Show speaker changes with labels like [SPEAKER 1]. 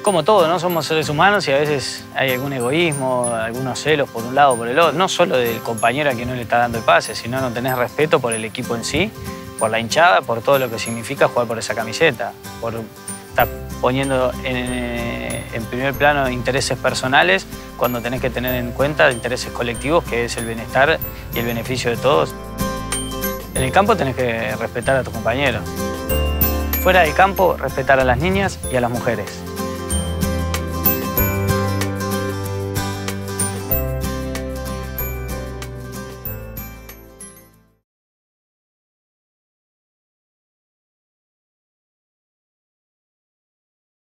[SPEAKER 1] Como todo, ¿no? Somos seres humanos y a veces hay algún egoísmo, algunos celos por un lado o por el otro. No solo del compañero a quien no le está dando el pase, sino no tenés respeto por el equipo en sí, por la hinchada, por todo lo que significa jugar por esa camiseta, por estar poniendo en primer plano intereses personales cuando tenés que tener en cuenta intereses colectivos, que es el bienestar y el beneficio de todos. En el campo tenés que respetar a tus compañeros. Fuera del campo, respetar a las niñas y a las mujeres.